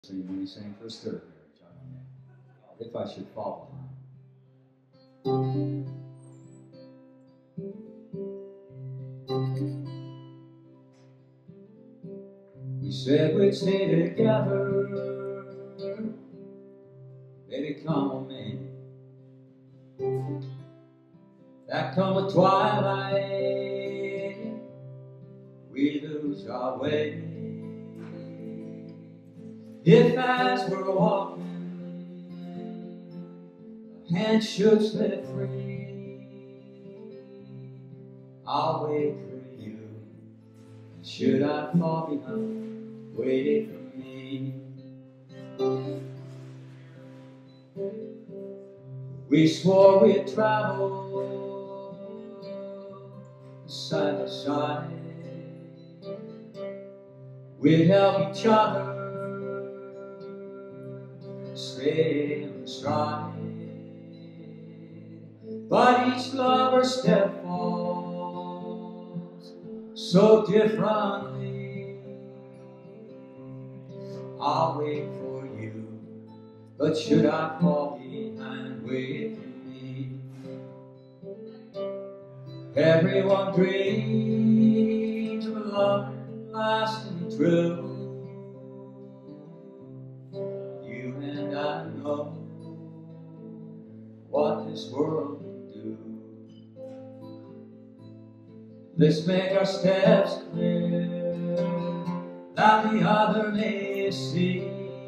When he sang for his third marriage, I don't know if I should follow him. We said we'd stay together, baby, come on, man. That come a twilight, we lose our way. If as we're walking, our hands should slip free, I'll wait for you. Should I fall behind, wait for me. We swore we'd travel side by side, we'd help each other stay on stride. But each lover's step falls so differently. I'll wait for you, but should I fall behind, wait for me. Everyone dreams of a love lasting true. You and I know what this world can do. Let's make our steps clear, that the other may see.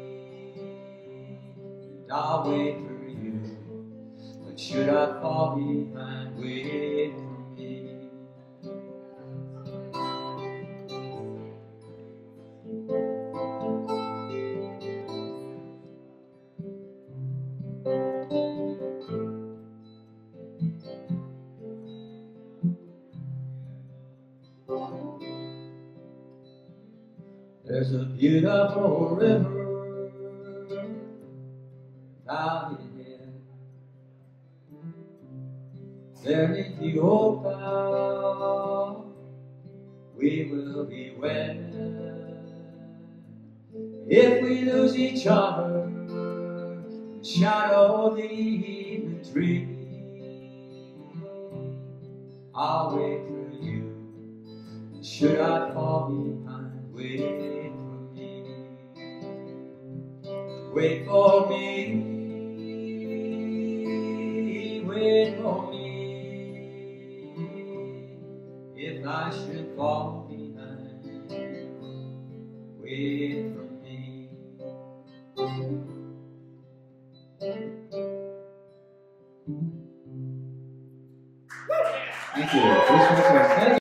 And I'll wait for you, but should I fall behind, wait for me. There's a beautiful river valley ahead. There in the old bow we will be wed. If we lose each other in the shadow of the evening tree, I'll wait for you. And should I fall behind, wait for me. Wait for me, wait for me. If I should fall behind, wait for me. Thank you.